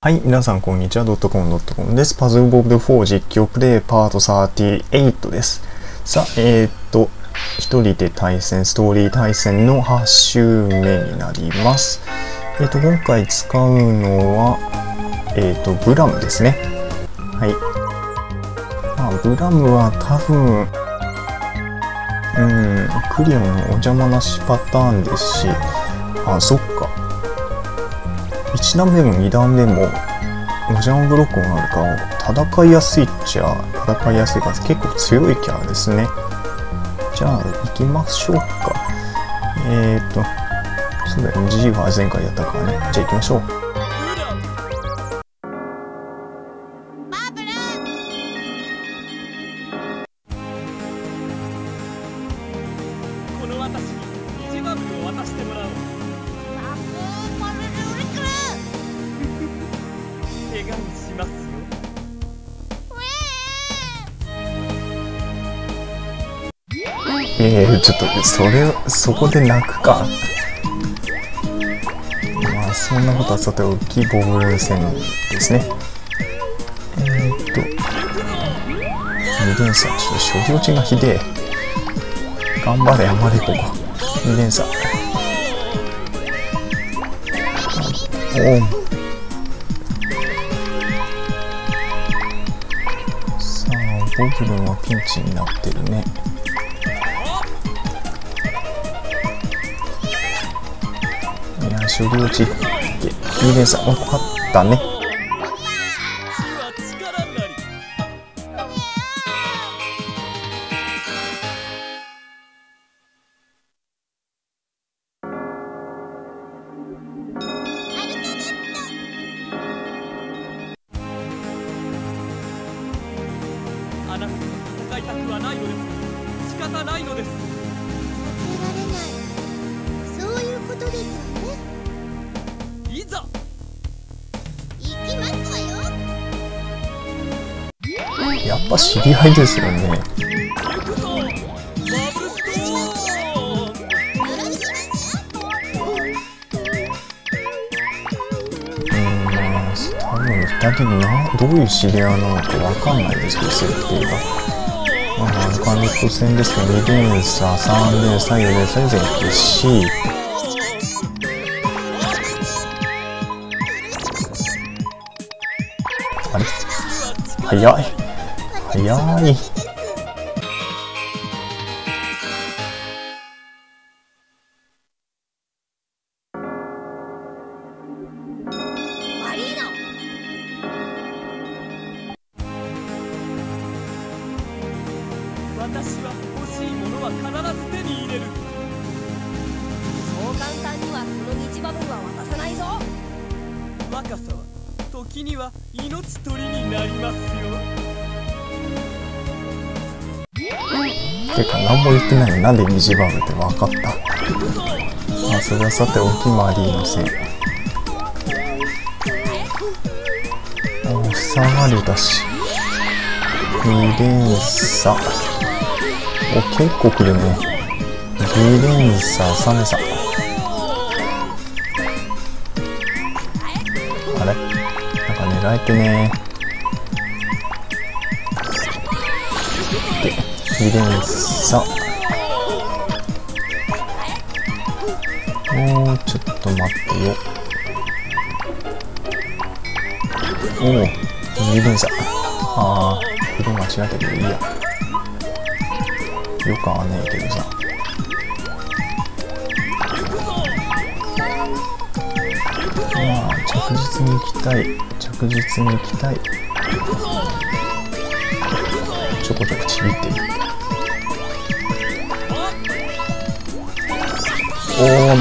はい、皆さんこんにちは。.com です。パズルボブ4実況プレイパート38です。さあ、一人で対戦、ストーリー対戦の8周目になります。今回使うのは、ブラムですね。はい。まあ、ブラムは多分、クリオンのお邪魔なしパターンですし、あ、そっか。1段目も2段目もお邪魔ブロックがあるから戦いやすいっちゃ戦いやすいから結構強いキャラですね。じゃあ行きましょうか。そうだよね、G は前回やったからね。じゃあ行きましょう。 この私に虹バブルを渡してもらおう。怪我にしますよ。 ちょっとそこで泣くか。まあそんなことはさておき、ボブル戦ですね。二連鎖、ちょっと処理落ちがひでえ。頑張れ、あまりここ。2連鎖。おお。さあ、ボブルンはピンチになってるね。いや、処理落ち。2連鎖、勝ったね。 あなたと戦いたくはないのです。仕方ないのです。 避けられない。そういうことですわね。 いざ行きますわよ。 やっぱ知り合いですよね。 行くぞ。バブルストーン。 多分2人どういう知り合いなのかわかんないですけど、設定が。ガンレット戦ですが、2連鎖、3連鎖、4連鎖で前期 C。あれ早い。早い。 私は欲しいものは必ず手に入れる。 そう簡単にはこの日バブルは渡さないぞ。 若さは時には命取りになりますよ。 てか何も言ってないのになんで虹バブルって分かった。まあそれはさておき、マリーの戦。ふさがりだし。2連鎖。お、結構くるね。2連鎖、3連鎖。あれなんか狙えてね。で、2連鎖。もうちょっと待ってよ。おお、2連鎖。ああ、色間違えたけどいいや。よくはねえけどさ。まあ着実に行きたい。着実に行きたい。ちょこちょこちびってる。おーね。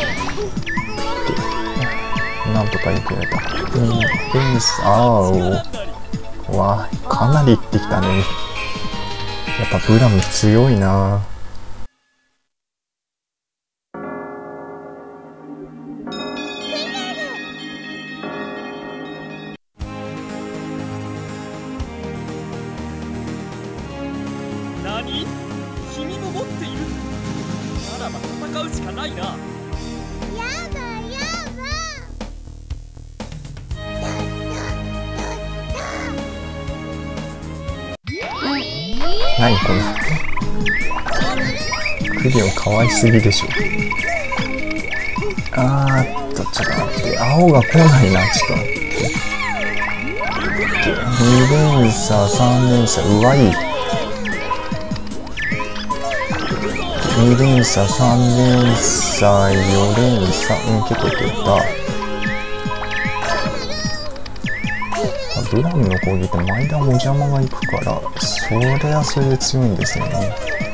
なんとかよくやれた。わあ、かなりいってきたね。やっぱブラム強いな。 何？君も持っている？ならば戦うしかないな。 やだやだ。 何このクリオンかわいすぎでしょ。ちょっと待って、青が来ないな。ちょっと待って、2連鎖3連鎖、うわいい。2連鎖3連鎖4連鎖、結構いけた。ブラムの攻撃って前田も邪魔がいくから、それはそれで強いんですよね。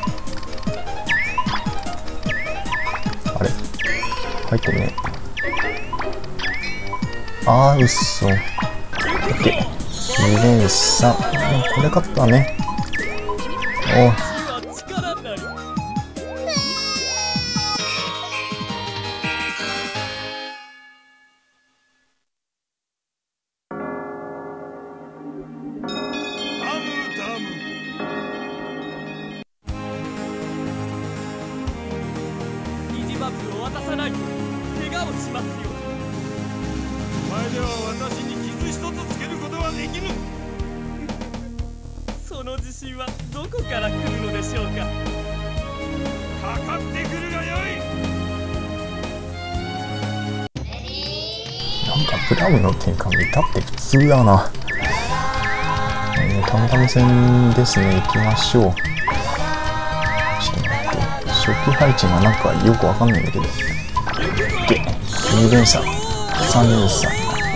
あれ入ってるね。うっそ。オッケー。2連鎖。これ勝ったね。 バブを渡さないと怪我をしますよ。お前では私に傷一つつけることはできぬ。その自信はどこから来るのでしょうか。かかってくるがよい。 なんかブラウンの展開見たって普通だな。タムタム戦ですね。行きましょう。ちょっと待って、初期配置がなんかよくわかんないんだけど。で、2連鎖、3連鎖。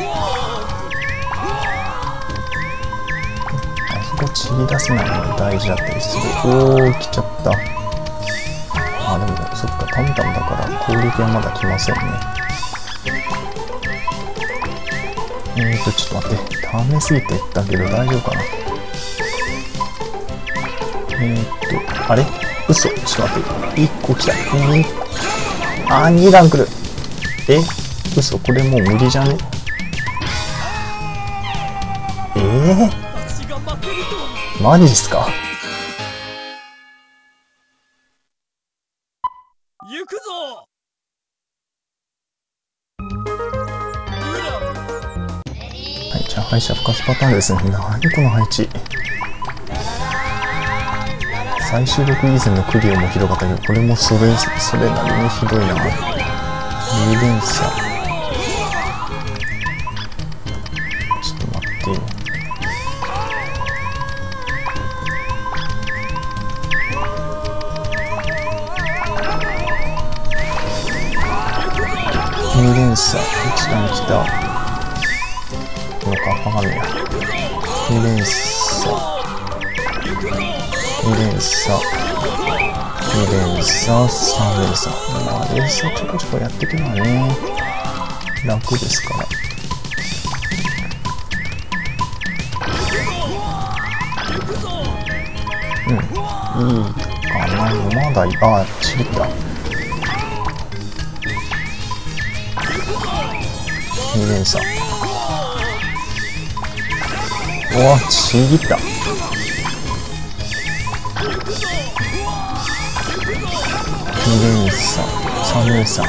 あそこ散り出せないのが大事だったりする。来ちゃった。でもそっか、タムタムだから攻撃はまだ来ませんね。ちょっと待って、溜めすぎていったけど大丈夫かな。あれ嘘、ちょっと待って、1個来た。2段来る。嘘、これもう無理じゃね。マジっすか。 行くぞ。 はい、じゃあ敗者復活パターンですね。何この配置。最終6以前のクリオもひどかったけど、これもそれなりにひどいな。2連鎖。ちょっと待ってよ。2連鎖。一段来た。このか、わかんねえや。2連鎖。2連鎖、2連鎖、3連鎖。連鎖ちょこちょこやっていくのはね、楽ですから。いいかな。まだいい。ちぎった。2連鎖。ちぎった。2連鎖、3連鎖。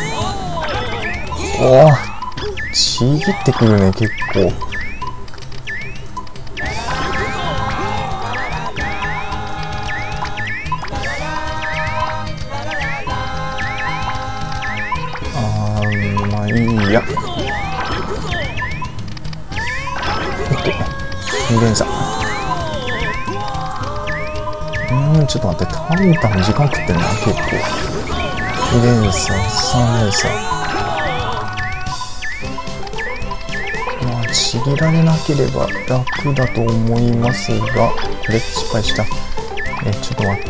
ちぎってくるね、結構。まあいいや。OK。2連鎖。ちょっと待って、タンタン時間食ってるな、結構。2連鎖、3連鎖。ちぎられなければ楽だと思いますが、これ失敗した。ちょっと待って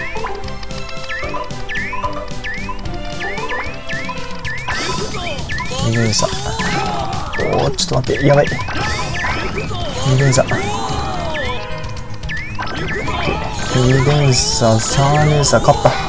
。2連鎖。ちょっと待って、やばい。2連鎖。2連鎖、3連鎖、勝った。